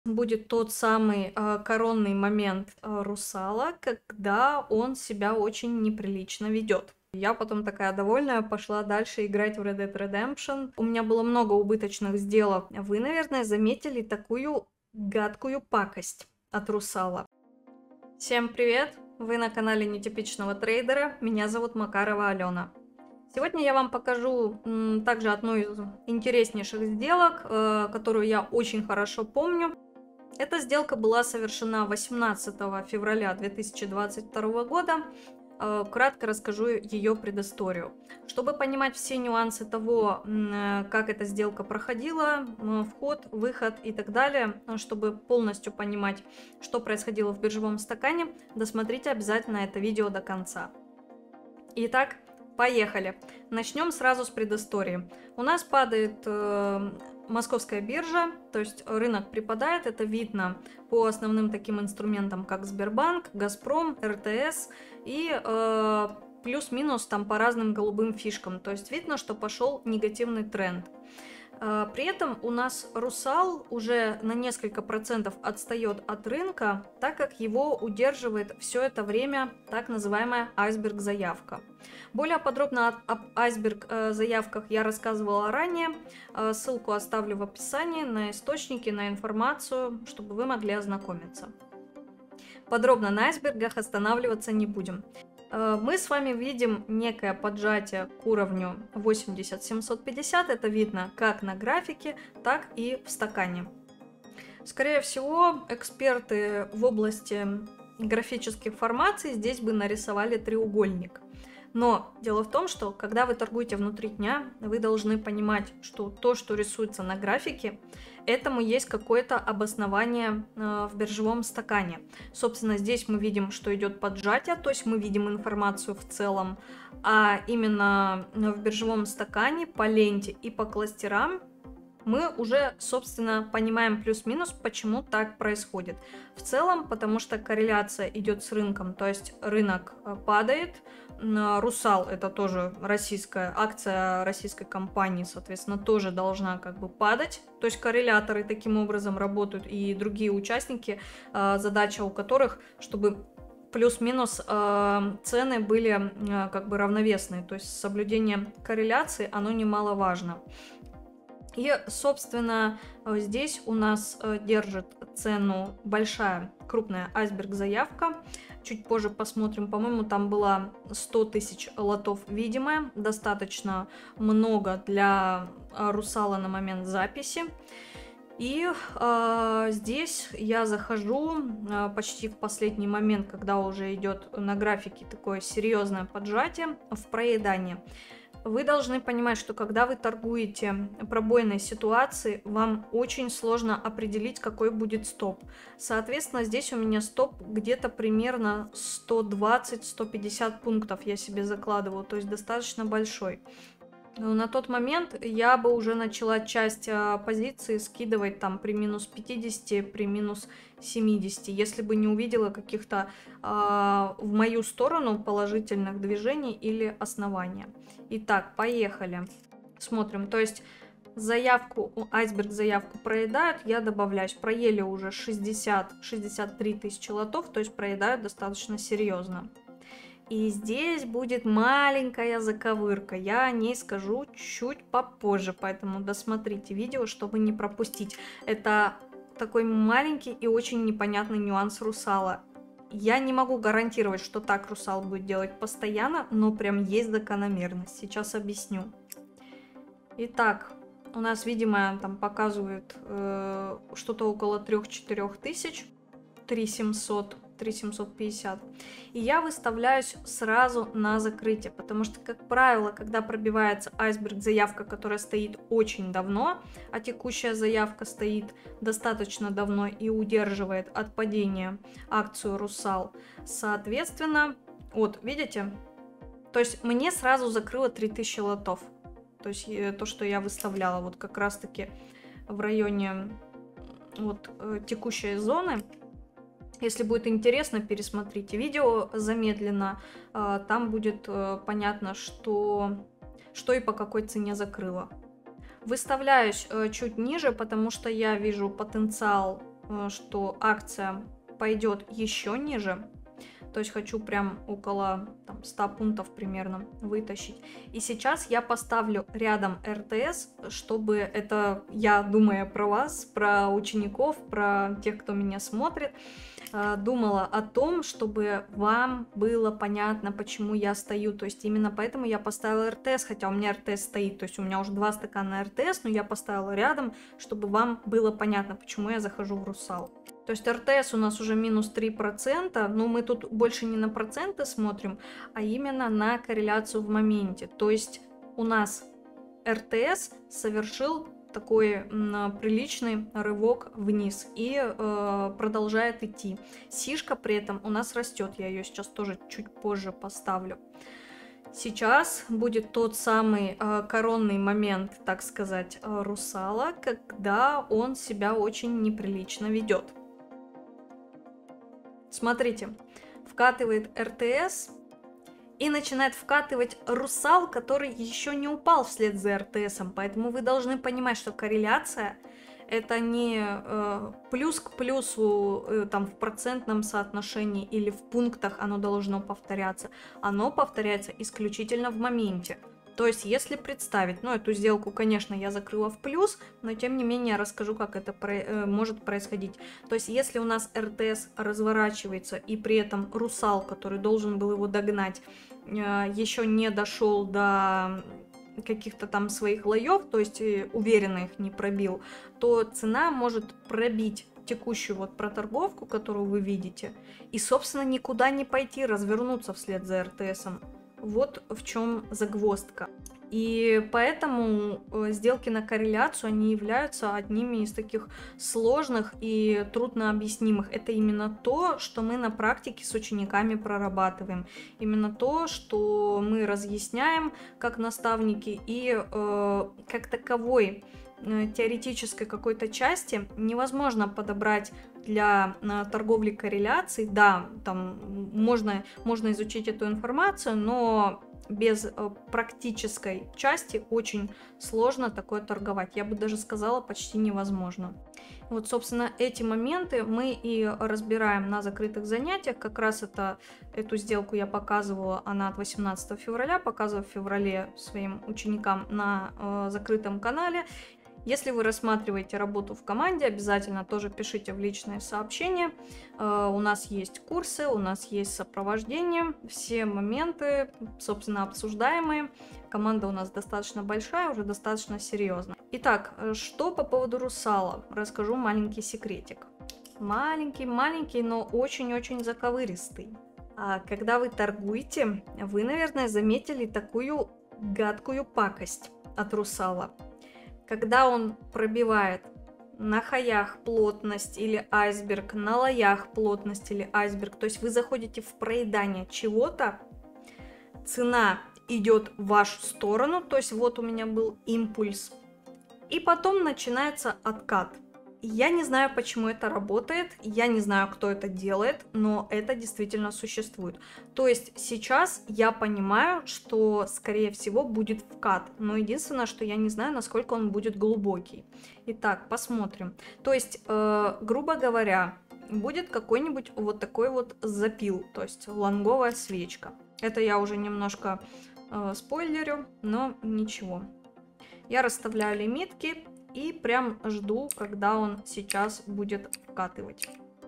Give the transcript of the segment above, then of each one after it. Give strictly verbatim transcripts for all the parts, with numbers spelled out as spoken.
будет тот самый э, коронный момент э, русала, когда он себя очень неприлично ведет. Я потом такая довольная пошла дальше играть в Red Dead Redemption. У меня было много убыточных сделок. Вы, наверное, заметили такую гадкую пакость от русала. Всем привет! Вы на канале Нетипичного трейдера. Меня зовут Макарова Алена. Сегодня я вам покажу м, также одну из интереснейших сделок, э, которую я очень хорошо помню. Эта сделка была совершена восемнадцатого февраля две тысячи двадцать второго года. Кратко расскажу ее предысторию. Чтобы понимать все нюансы того, как эта сделка проходила, вход, выход и так далее, чтобы полностью понимать, что происходило в биржевом стакане, досмотрите обязательно это видео до конца. Итак, поехали. Начнем сразу с предыстории. У нас падает э, московская биржа, то есть рынок припадает, это видно по основным таким инструментам, как Сбербанк, Газпром, эр тэ эс и э, плюс-минус там по разным голубым фишкам. То есть видно, что пошел негативный тренд. При этом у нас Русал уже на несколько процентов отстает от рынка, так как его удерживает все это время так называемая айсберг-заявка. Более подробно об айсберг-заявках я рассказывала ранее. Ссылку оставлю в описании на источники, на информацию, чтобы вы могли ознакомиться. Подробно на айсбергах останавливаться не будем. Мы с вами видим некое поджатие к уровню восемьдесят семьсот пятьдесят. Это видно как на графике, так и в стакане. Скорее всего, эксперты в области графических формаций здесь бы нарисовали треугольник. Но дело в том, что когда вы торгуете внутри дня, вы должны понимать, что то, что рисуется на графике, этому есть какое-то обоснование э, в биржевом стакане. Собственно, здесь мы видим, что идет поджатие, то есть мы видим информацию в целом, а именно в биржевом стакане по ленте и по кластерам мы уже, собственно, понимаем плюс-минус, почему так происходит. В целом, потому что корреляция идет с рынком, то есть рынок падает. Русал — это тоже российская акция российской компании, соответственно, тоже должна как бы падать. То есть корреляторы таким образом работают, и другие участники, задача у которых, чтобы плюс-минус э, цены были э, как бы равновесные. То есть соблюдение корреляции, оно немаловажно. И, собственно, здесь у нас держит цену большая, крупная айсберг-заявка. Чуть позже посмотрим. По-моему, там было сто тысяч лотов видимое. Достаточно много для русала на момент записи. И э, здесь я захожу э, почти в последний момент, когда уже идет на графике такое серьезное поджатие в проедание. Вы должны понимать, что когда вы торгуете пробойной ситуацией, вам очень сложно определить, какой будет стоп. Соответственно, здесь у меня стоп где-то примерно сто двадцать — сто пятьдесят пунктов я себе закладываю, то есть достаточно большой. Но на тот момент я бы уже начала часть а, позиции скидывать там при минус пятидесяти, при минус семидесяти, если бы не увидела каких-то а, в мою сторону положительных движений или основания. Итак, поехали. Смотрим, то есть заявку, айсберг заявку проедают, я добавляюсь. Проели уже шестьдесят — шестьдесят три тысячи лотов, то есть проедают достаточно серьезно. И здесь будет маленькая заковырка, я о ней скажу чуть попозже, поэтому досмотрите видео, чтобы не пропустить. Это такой маленький и очень непонятный нюанс русала. Я не могу гарантировать, что так русал будет делать постоянно, но прям есть закономерность. Сейчас объясню. Итак, у нас, видимо, там показывает э, что-то около трёх-четырёх тысяч, три семьсот. три семьсот пятьдесят. И я выставляюсь сразу на закрытие, потому что, как правило, когда пробивается айсберг-заявка, которая стоит очень давно, а текущая заявка стоит достаточно давно и удерживает от падения акцию Русал, соответственно, вот, видите? То есть мне сразу закрыло три тысячи лотов. То есть то, что я выставляла, вот как раз-таки в районе вот текущей зоны. Если будет интересно, пересмотрите видео замедленно, там будет понятно, что, что и по какой цене закрыло. Выставляюсь чуть ниже, потому что я вижу потенциал э, что акция пойдет еще ниже. То есть хочу прям около там, ста пунктов примерно вытащить. И сейчас я поставлю рядом эр тэ эс, чтобы это, я думая про вас, про учеников, про тех, кто меня смотрит, думала о том, чтобы вам было понятно, почему я стою. То есть именно поэтому я поставила эр тэ эс, хотя у меня эр тэ эс стоит. То есть у меня уже два стакана эр тэ эс, но я поставила рядом, чтобы вам было понятно, почему я захожу в Русал. То есть эр тэ эс у нас уже минус три процента, но мы тут больше не на проценты смотрим, а именно на корреляцию в моменте. То есть у нас эр тэ эс совершил такой м, приличный рывок вниз и э, продолжает идти. Сишка при этом у нас растет, я ее сейчас тоже чуть позже поставлю. Сейчас будет тот самый э, коронный момент, так сказать, э, Русала, когда он себя очень неприлично ведет. Смотрите, вкатывает эр тэ эс и начинает вкатывать Русал, который еще не упал вслед за эр тэ эсом. Поэтому вы должны понимать, что корреляция это не э, плюс к плюсу э, там, в процентном соотношении или в пунктах оно должно повторяться. Оно повторяется исключительно в моменте. То есть, если представить, ну, эту сделку, конечно, я закрыла в плюс, но, тем не менее, я расскажу, как это про, э, может происходить. То есть, если у нас эр тэ эс разворачивается, и при этом Русал, который должен был его догнать, э, еще не дошел до каких-то там своих лоев, то есть, э, уверенно их не пробил, то цена может пробить текущую вот проторговку, которую вы видите, и, собственно, никуда не пойти, развернуться вслед за эр тэ эсом. Вот в чем загвоздка. И поэтому сделки на корреляцию, они являются одними из таких сложных и труднообъяснимых. Это именно то, что мы на практике с учениками прорабатываем. Именно то, что мы разъясняем как наставники, и э, как таковой теоретической какой-то части невозможно подобрать для э, торговли корреляций. Да, там можно, можно изучить эту информацию, но без э, практической части очень сложно такое торговать. Я бы даже сказала, почти невозможно. Вот, собственно, эти моменты мы и разбираем на закрытых занятиях. Как раз это, эту сделку я показывала, она от восемнадцатого февраля, показывала в феврале своим ученикам на э, закрытом канале. Если вы рассматриваете работу в команде, обязательно тоже пишите в личные сообщения. У нас есть курсы, у нас есть сопровождение, все моменты, собственно, обсуждаемые. Команда у нас достаточно большая, уже достаточно серьезная. Итак, что по поводу Русала? Расскажу маленький секретик. Маленький-маленький, но очень-очень заковыристый. Когда вы торгуете, вы, наверное, заметили такую гадкую пакость от Русала. Когда он пробивает на хаях плотность или айсберг, на лоях плотность или айсберг, то есть вы заходите в проедание чего-то, цена идет в вашу сторону, то есть вот у меня был импульс, и потом начинается откат. Я не знаю, почему это работает, я не знаю, кто это делает, но это действительно существует. То есть сейчас я понимаю, что, скорее всего, будет вкат, но единственное, что я не знаю, насколько он будет глубокий. Итак, посмотрим. То есть, э, грубо говоря, будет какой-нибудь вот такой вот запил, то есть лонговая свечка. Это я уже немножко э, спойлерю, но ничего. Я расставляю лимитки. И прям жду, когда он сейчас будет вкатывать.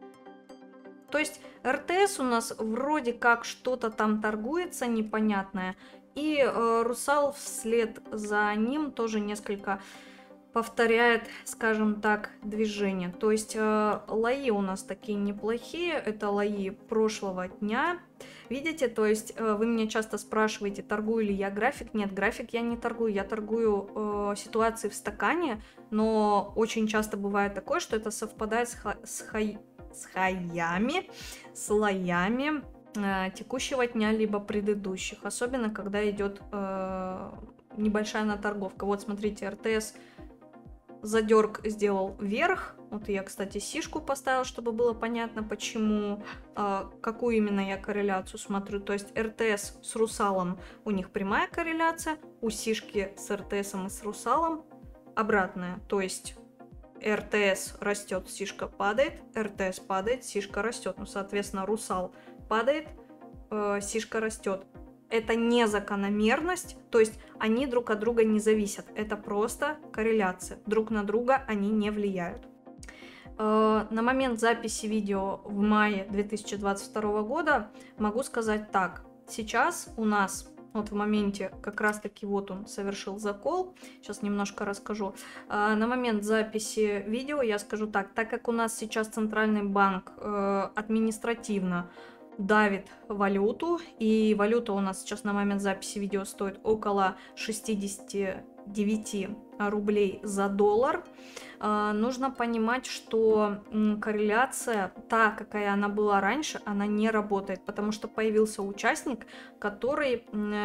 То есть эр тэ эс у нас вроде как что-то там торгуется непонятное. И э, Русал вслед за ним тоже несколько повторяет, скажем так, движение. То есть э, лои у нас такие неплохие. Это лои прошлого дня. Видите, то есть э, вы меня часто спрашиваете, торгую ли я график. Нет, график я не торгую. Я торгую э, ситуации в стакане. Но очень часто бывает такое, что это совпадает с, ха с, хай с хаями, с лоями э, текущего дня, либо предыдущих. Особенно, когда идет э, небольшая наторговка. Вот смотрите, эр тэ эс задерг сделал вверх. Вот я, кстати, сишку поставила, чтобы было понятно, почему, э, какую именно я корреляцию смотрю. То есть эр тэ эс с Русалом у них прямая корреляция, у сишки с эр тэ эсом и с Русалом обратная. То есть эр тэ эс растет, сишка падает, эр тэ эс падает, сишка растет. Ну, соответственно, русал падает, э, сишка растет. Это не закономерность, то есть они друг от друга не зависят. Это просто корреляция. Друг на друга они не влияют. Э, на момент записи видео в мае две тысячи двадцать второго года могу сказать так. Сейчас у нас... Вот в моменте как раз-таки вот он совершил закол. Сейчас немножко расскажу. А, на момент записи видео я скажу так. Так как у нас сейчас Центральный банк э, административно давит валюту, и валюта у нас сейчас на момент записи видео стоит около шестидесяти девяти рублей за доллар, э, нужно понимать, что м, корреляция, та, какая она была раньше, она не работает, потому что появился участник, который,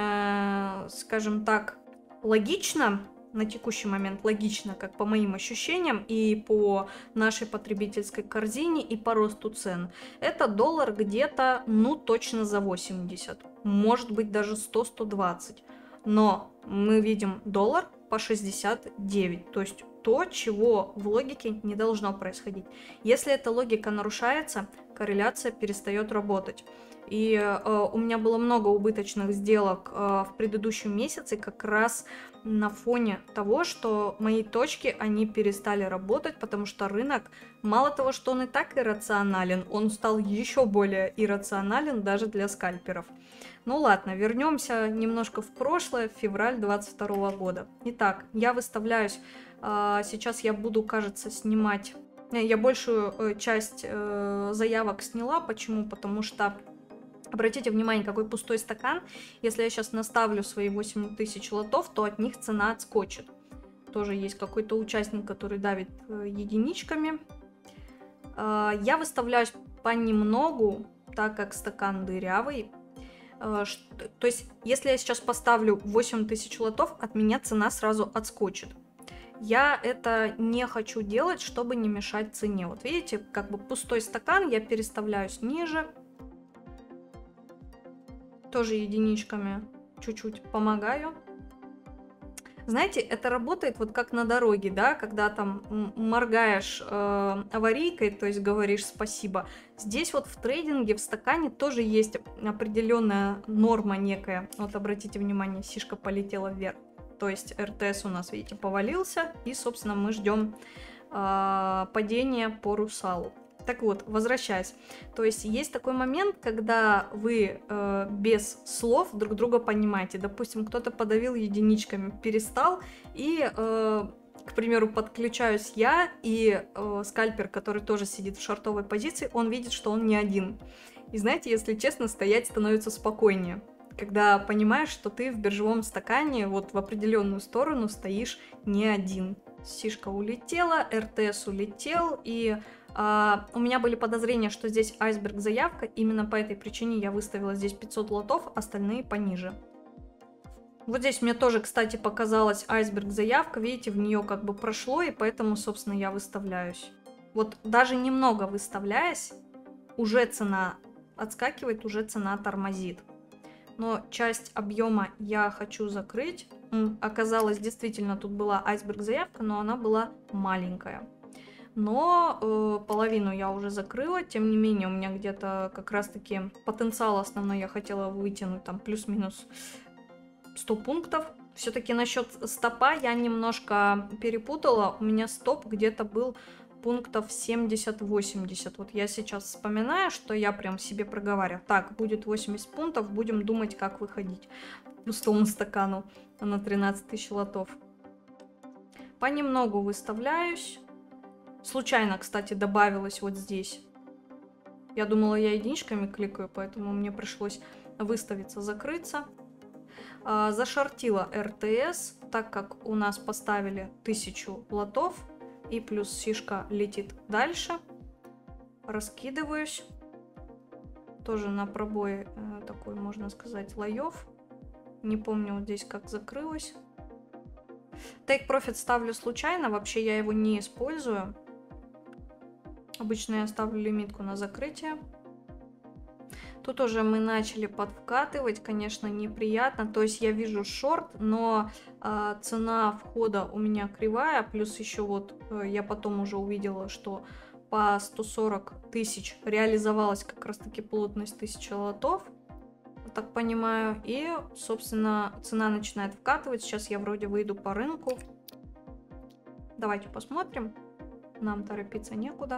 э, скажем так, логично, на текущий момент логично, как по моим ощущениям, и по нашей потребительской корзине, и по росту цен. Это доллар где-то, ну, точно за восемьдесят, может быть, даже сто — сто двадцать. Но мы видим доллар по шестьдесят девять, то есть то, чего в логике не должно происходить. Если эта логика нарушается, корреляция перестает работать. И э, у меня было много убыточных сделок э, в предыдущем месяце как раз на фоне того, что мои точки, они перестали работать, потому что рынок, мало того, что он и так иррационален, он стал еще более иррационален даже для скальперов. Ну ладно, вернемся немножко в прошлое, в февраль двадцать второго года. Итак, я выставляюсь, э, сейчас я буду, кажется, снимать, я большую э, часть э, заявок сняла, почему? Потому что... Обратите внимание, какой пустой стакан. Если я сейчас наставлю свои восемь тысяч лотов, то от них цена отскочит. Тоже есть какой-то участник, который давит единичками. Я выставляюсь понемногу, так как стакан дырявый. То есть, если я сейчас поставлю восемь тысяч лотов, от меня цена сразу отскочит. Я это не хочу делать, чтобы не мешать цене. Вот видите, как бы пустой стакан, я переставляюсь ниже. Тоже единичками чуть-чуть помогаю. Знаете, это работает вот как на дороге, да, когда там моргаешь э, аварийкой, то есть говоришь спасибо. Здесь вот в трейдинге, в стакане тоже есть определенная норма некая. Вот обратите внимание, сишка полетела вверх. То есть эр тэ эс у нас, видите, повалился. И, собственно, мы ждем э, падения по русалу. Так вот, возвращаясь, то есть есть такой момент, когда вы э, без слов друг друга понимаете. Допустим, кто-то подавил единичками, перестал, и, э, к примеру, подключаюсь я, и э, скальпер, который тоже сидит в шортовой позиции, он видит, что он не один. И знаете, если честно, стоять становится спокойнее, когда понимаешь, что ты в биржевом стакане вот в определенную сторону стоишь не один. Сишка улетела, эр тэ эс улетел, и... Uh, у меня были подозрения, что здесь айсберг заявка, именно по этой причине я выставила здесь пятьсот лотов, остальные пониже. Вот здесь мне тоже, кстати, показалась айсберг заявка, видите, в нее как бы прошло, и поэтому, собственно, я выставляюсь. Вот даже немного выставляясь, уже цена отскакивает, уже цена тормозит. Но часть объема я хочу закрыть. Оказалось, действительно, тут была айсберг заявка, но она была маленькая. Но э, половину я уже закрыла, тем не менее у меня где-то как раз-таки потенциал основной я хотела вытянуть там плюс-минус сто пунктов. Все-таки насчет стопа я немножко перепутала, у меня стоп где-то был пунктов семьдесят-восемьдесят. Вот я сейчас вспоминаю, что я прям себе проговариваю. Так, будет восемьдесят пунктов, будем думать, как выходить к пустому стакану на тринадцать тысяч лотов. Понемногу выставляюсь. Случайно, кстати, добавилось вот здесь. Я думала, я единичками кликаю, поэтому мне пришлось выставиться, закрыться. А, зашортила эр тэ эс, так как у нас поставили тысячу лотов. И плюс сишка летит дальше. Раскидываюсь. Тоже на пробое э, такой, можно сказать, лоев. Не помню вот здесь, как закрылось. Take Profit ставлю случайно, вообще я его не использую. Обычно я ставлю лимитку на закрытие. Тут уже мы начали подвкатывать, конечно, неприятно. То есть я вижу шорт, но э, цена входа у меня кривая. Плюс еще вот э, я потом уже увидела, что по сто сорок тысяч реализовалась как раз-таки плотность тысяча лотов. Так понимаю. И, собственно, цена начинает вкатывать. Сейчас я вроде выйду по рынку. Давайте посмотрим. Нам торопиться некуда.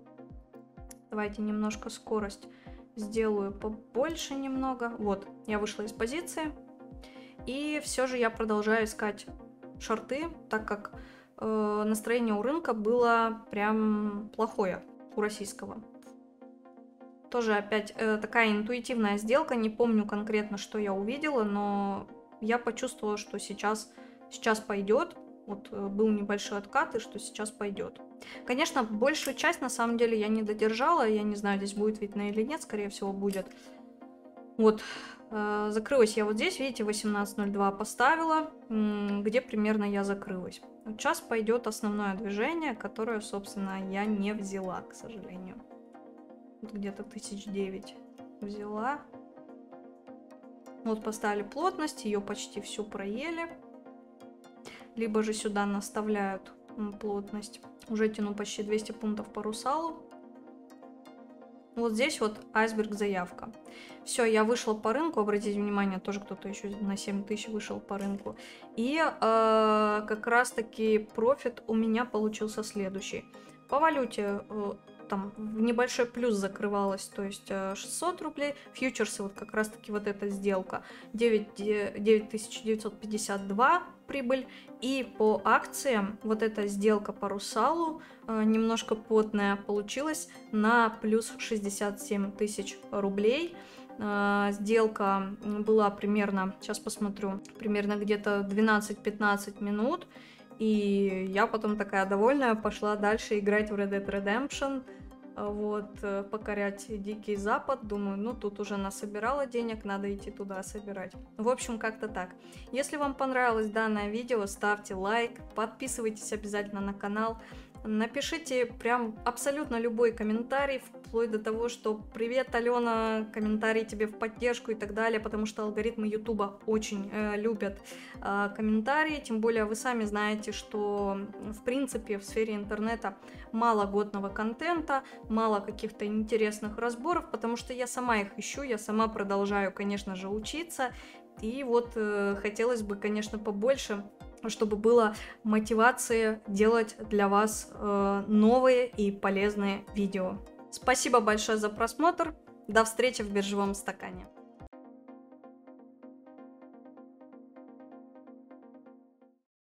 Давайте немножко скорость сделаю побольше немного. Вот, я вышла из позиции. И все же я продолжаю искать шорты, так как э, настроение у рынка было прям плохое у российского. Тоже опять э, такая интуитивная сделка. Не помню конкретно, что я увидела, но я почувствовала, что сейчас, сейчас пойдет. Вот э, был небольшой откат, и что сейчас пойдет. Конечно, большую часть на самом деле я не додержала. Я не знаю, здесь будет видно или нет, скорее всего будет. Вот, э, закрылась я вот здесь, видите, восемнадцать ноль два поставила, где примерно я закрылась. Вот сейчас пойдет основное движение, которое, собственно, я не взяла, к сожалению. Вот где-то тысяч девять взяла. Вот поставили плотность, ее почти всю проели. Либо же сюда наставляют плотность. Уже тяну почти двести пунктов по русалу. Вот здесь вот айсберг заявка. Все, я вышла по рынку. Обратите внимание, тоже кто-то еще на семь тысяч вышел по рынку. И э, как раз таки профит у меня получился следующий. По валюте э, там в небольшой плюс закрывалась, то есть э, шестьсот рублей. Фьючерсы, вот как раз таки вот эта сделка, девять тысяч девятьсот пятьдесят два прибыль. И по акциям вот эта сделка по русалу э, немножко потная получилась на плюс шестьдесят семь тысяч рублей. Э, сделка была примерно, сейчас посмотрю, примерно где-то двенадцать-пятнадцать минут. И я потом такая довольная пошла дальше играть в Red Dead Redemption. Вот, покорять Дикий Запад. Думаю, ну тут уже насобирала денег, надо идти туда собирать. В общем, как-то так. Если вам понравилось данное видео, ставьте лайк, подписывайтесь обязательно на канал. Напишите прям абсолютно любой комментарий, вплоть до того, что «Привет, Алена», комментарий тебе в поддержку и так далее, потому что алгоритмы Ютуба очень э, любят э, комментарии, тем более вы сами знаете, что в принципе в сфере интернета мало годного контента, мало каких-то интересных разборов, потому что я сама их ищу, я сама продолжаю, конечно же, учиться, и вот э, хотелось бы, конечно, побольше, чтобы было мотивации делать для вас э, новые и полезные видео. Спасибо большое за просмотр. До встречи в биржевом стакане.